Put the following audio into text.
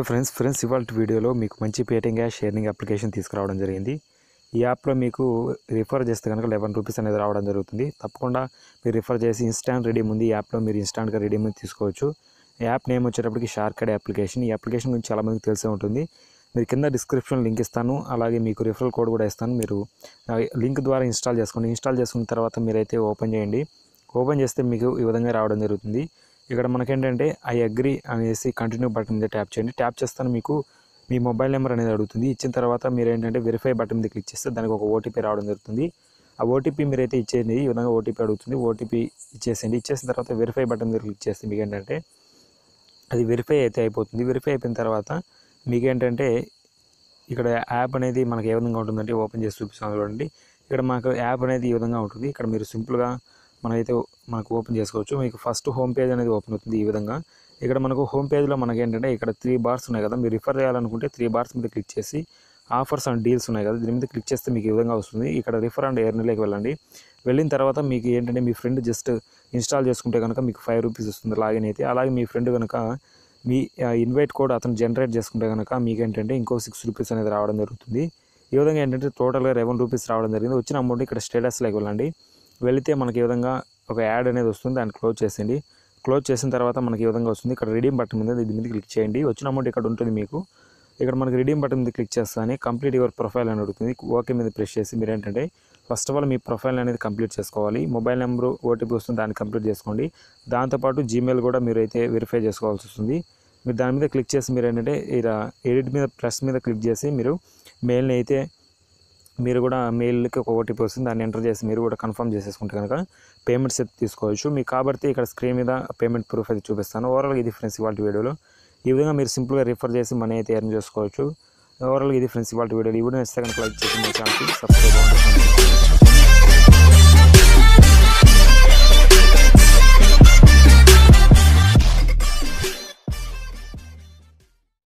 Hello friends ఇవాళ వీడియోలో మీకు మంచి పేటిఎం క్యాష్ షేరింగ్ అప్లికేషన్ తీసుకురావడం జరిగింది. ఈ యాప్లో మీకు రిఫర్ చేస్తే కనుక 11 రూపీస్ అనేది రావడం జరుగుతుంది. తప్పకుండా మీరు రిఫర్ చేసి ఇన్స్టాంట్ రెడీమ్ ఉంది. ఈ యాప్లో మీరు ఇన్స్టాంట్గా రెడీమ్ తీసుకోవచ్చు. ఈ యాప్ నేమ్ వచ్చేటప్పటికి షార్ట్ అప్లికేషన్. ఈ అప్లికేషన్ గురించి చాలామందికి తెలిసే ఉంటుంది. మీరు కింద డిస్క్రిప్షన్ లింక్ ఇస్తాను, అలాగే మీకు రిఫరల్ కోడ్ కూడా ఇస్తాను. మీరు లింక్ ద్వారా ఇన్స్టాల్ చేసుకోండి. ఇన్స్టాల్ చేసుకున్న తర్వాత మీరైతే ఓపెన్ చేయండి. ఓపెన్ చేస్తే మీకు ఈ విధంగా రావడం జరుగుతుంది. ఇక్కడ మనకేంటంటే ఐ అగ్రీ అనేసి కంటిన్యూ బటన్ మీద ట్యాప్ చేయండి. ట్యాప్ చేస్తాను మీకు మీ మొబైల్ నెంబర్ అనేది అడుగుతుంది. ఇచ్చిన తర్వాత మీరు ఏంటంటే వెరిఫై బటన్ మీద క్లిక్ చేస్తే దానికి ఒక ఓటీపీ రావడం జరుగుతుంది. ఆ ఓటీపీ మీరైతే ఇచ్చేయండి. ఈ విధంగా ఓటీపీ అడుగుతుంది. ఓటీపీ ఇచ్చేసేయండి. ఇచ్చేసిన తర్వాత వెరిఫై బటన్ మీద క్లిక్ చేస్తే మీకు ఏంటంటే అది వెరిఫై అయితే అయిపోతుంది. వెరిఫై అయిపోయిన తర్వాత మీకేంటంటే ఇక్కడ యాప్ అనేది మనకి ఏ విధంగా ఉంటుందంటే ఓపెన్ చేసి చూపిస్తాను చూడండి. ఇక్కడ మనకు యాప్ అనేది ఈ విధంగా ఉంటుంది. ఇక్కడ మీరు సింపుల్గా మనకు ఓపెన్ చేసుకోవచ్చు. మీకు ఫస్ట్ హోమ్ పేజ్ అనేది ఓపెన్ అవుతుంది. ఈ విధంగా ఇక్కడ మనకు హోమ్ పేజ్లో మనకి ఏంటంటే ఇక్కడ 3 బార్స్ ఉన్నాయి కదా. మీరు రిఫర్ చేయాలనుకుంటే 3 బార్స్ మీద క్లిక్ చేసి ఆఫర్స్ అండ్ డీల్స్ ఉన్నాయి కదా, దీని మీద క్లిక్ చేస్తే మీకు ఈ విధంగా వస్తుంది. ఇక్కడ రిఫర్ అండ్ ఎర్న్లోకి వెళ్ళండి. వెళ్ళిన తర్వాత మీకు ఏంటంటే మీ ఫ్రెండ్ జస్ట్ ఇన్స్టాల్ చేసుకుంటే కనుక మీకు 5 రూపీస్ వస్తుంది లాగిన్ అయితే. అలాగే మీ ఫ్రెండ్ కనుక మీ ఇన్వైట్ కోడ్ అతను జనరేట్ చేసుకుంటే కనుక మీకు ఏంటంటే ఇంకో 6 రూపీస్ అనేది రావడం జరుగుతుంది. ఈ విధంగా ఏంటంటే టోటల్గా 11 రూపీస్ రావడం జరిగింది. వచ్చిన అమౌంట్ ఇక్కడ స్టేటస్లోకి వెళ్ళండి. వెళితే మనకి ఈ విధంగా ఒక యాడ్ అనేది వస్తుంది. దాన్ని క్లోజ్ చేసేయండి. క్లోజ్ చేసిన తర్వాత మనకి ఈ విధంగా వస్తుంది. ఇక్కడ రిడీమ్ బటన్ మీద దీని మీద క్లిక్ చేయండి. వచ్చిన అమౌంట్ ఇక్కడ ఉంటుంది మీకు. ఇక్కడ మనకి రిడీమ్ బటన్ మీద క్లిక్ చేస్తానే కంప్లీట్ యువర్ ప్రొఫైల్ అని అడుగుతుంది. ఓకే మీద ప్రెస్ చేసి మీరు ఏంటంటే ఫస్ట్ ఆఫ్ ఆల్ మీ ప్రొఫైల్ అనేది కంప్లీట్ చేసుకోవాలి. మొబైల్ నెంబరు ఓటీపీ వస్తుంది, దాన్ని కంప్లీట్ చేసుకోండి. దాంతోపాటు జీమెయిల్ కూడా మీరు అయితే వెరిఫై చేసుకోవాల్సి వస్తుంది. మీరు దాని మీద క్లిక్ చేసి మీరు ఏంటంటే ఇలా ఎడిట్ మీద ప్లస్ మీద క్లిక్ చేసి మీరు మెయిల్ని అయితే మీరు కూడా మెయిల్కి ఒక ఓటీపీ వస్తుంది, దాన్ని ఎంటర్ చేసి మీరు కూడా కన్ఫర్మ్ చేసేసుకుంటే కనుక పేమెంట్స్ అయితే తీసుకోవచ్చు. మీకు కాబట్టి ఇక్కడ స్క్రీన్ మీద పేమెంట్ ప్రూఫ్ అయితే చూపిస్తాను. ఓవరాల్గా ఇది ఫ్రెండ్స్ ఇవాళ వీడియోలో. ఈ విధంగా మీరు సింపుల్గా రిఫర్ చేసి మనీ అయితే ఎర్న్ చేసుకోవచ్చు. ఓవరాల్గా ఇది ఫ్రెండ్స్ ఇవాళ వీడియో. ఈ వీడియో నచ్చితే కనుక లైక్ చేసి మీ ఛానల్కి సబ్స్క్రైబ్ అవ్వండి.